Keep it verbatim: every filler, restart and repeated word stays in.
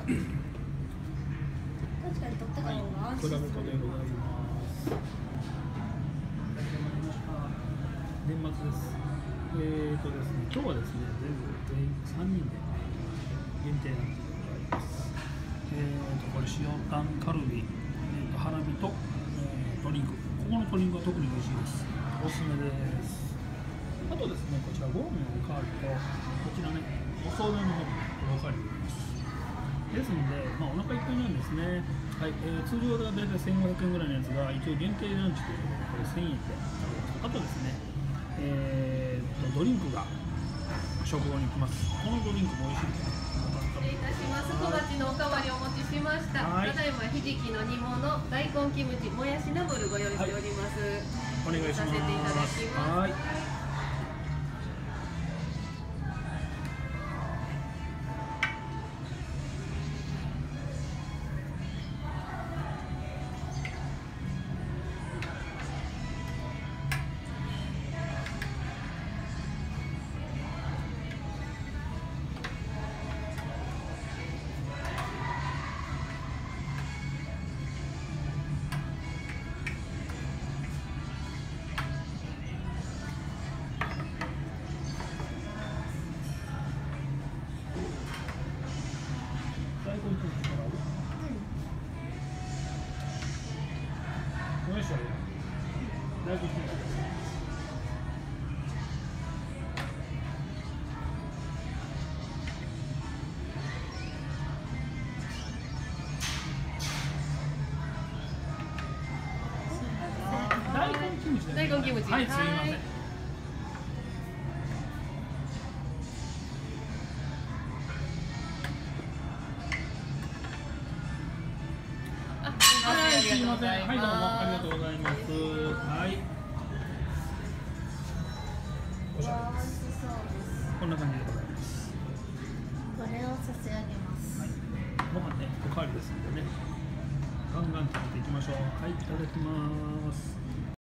確かに取ってから方が安心する。 クラブコでございます。年末です。えーとですね、今日はですね、全部全員さんにんで限定なんでございます。えーと、これ塩タンカルビ、えーと、ハラミと、えー、ドリンク。ここのドリンクは特に美味しいです。おすすめです。あとですね、こちらゴーメンおかわりと、こちらね、お惣菜の方もおかわりできます。ですので、まあ、お腹いっぱいなんですね。はい、えー、通常では大体せんごひゃくえんぐらいのやつが、一応限定ランチということで、これせんえんで。あとですね、えー、とドリンクが食後に来ます。このドリンクも美味しいです。 失礼いたします。小鉢のおかわりお持ちしました。ただいまひじきの煮物、大根キムチ、もやしナムルご用意しております。 はい、お願いします。 させていただきます。 はい。 大根キムチ。 はい、すみません。 はい、すみません。 はい、どうもありがとうございます。はい。おしゃれです。こんな感じでございます。 これを差し上げます。 はい。ご飯ね、おかわりですのでね。ガンガン食べていきましょう。はい、いただきます。